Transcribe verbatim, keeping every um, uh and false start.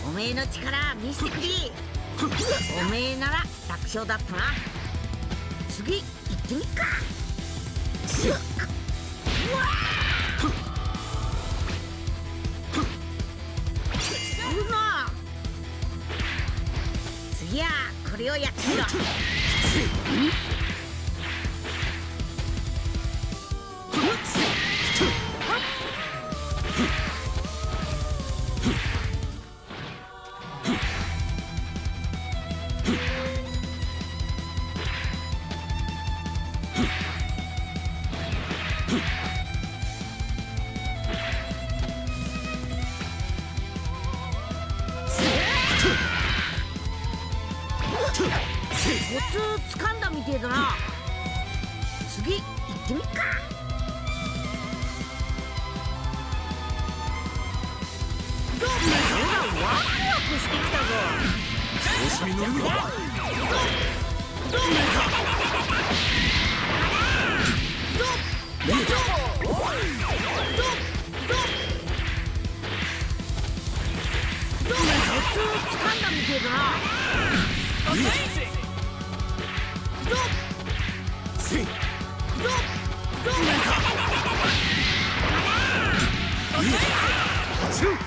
おめえの力見せてくれ。おめえなら楽勝だったな。次行ってみっか。うわうま次はこれをやってみろ。コツ掴んだみてえだな。次行ってみっか。どうほらワクワクしてきたぞ。 調子に乗るのか。 どうコツ掴んだみてえだな。 Two!